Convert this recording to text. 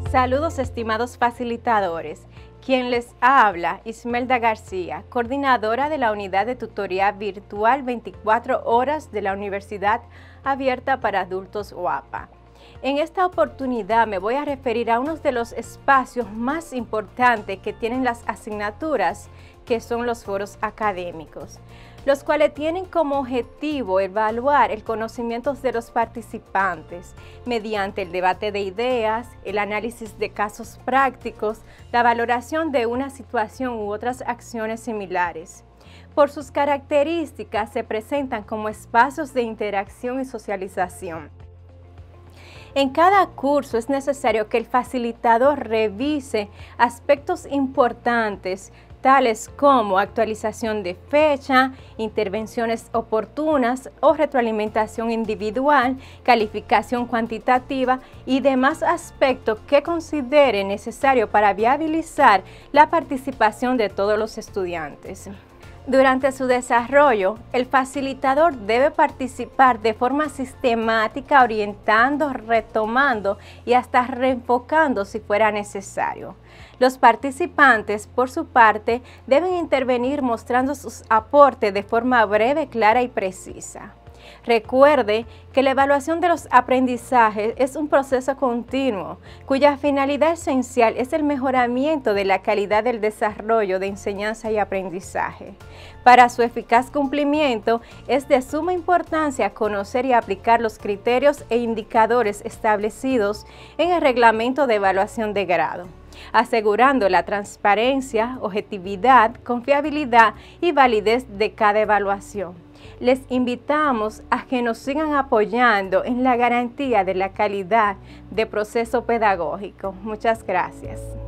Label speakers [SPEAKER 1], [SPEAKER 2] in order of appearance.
[SPEAKER 1] Saludos estimados facilitadores. Quien les habla, Ismelda García, coordinadora de la Unidad de Tutoría Virtual 24 Horas de la Universidad Abierta para Adultos UAPA. En esta oportunidad me voy a referir a uno de los espacios más importantes que tienen las asignaturas, que son los foros académicos, los cuales tienen como objetivo evaluar el conocimiento de los participantes mediante el debate de ideas, el análisis de casos prácticos, la valoración de una situación u otras acciones similares. Por sus características se presentan como espacios de interacción y socialización. En cada curso es necesario que el facilitador revise aspectos importantes, tales como actualización de fecha, intervenciones oportunas o retroalimentación individual, calificación cuantitativa y demás aspectos que considere necesario para viabilizar la participación de todos los estudiantes. Durante su desarrollo, el facilitador debe participar de forma sistemática, orientando, retomando y hasta reenfocando si fuera necesario. Los participantes, por su parte, deben intervenir mostrando sus aportes de forma breve, clara y precisa. Recuerde que la evaluación de los aprendizajes es un proceso continuo, cuya finalidad esencial es el mejoramiento de la calidad del desarrollo de enseñanza y aprendizaje. Para su eficaz cumplimiento, es de suma importancia conocer y aplicar los criterios e indicadores establecidos en el Reglamento de Evaluación de Grado, asegurando la transparencia, objetividad, confiabilidad y validez de cada evaluación. Les invitamos a que nos sigan apoyando en la garantía de la calidad de proceso pedagógico. Muchas gracias.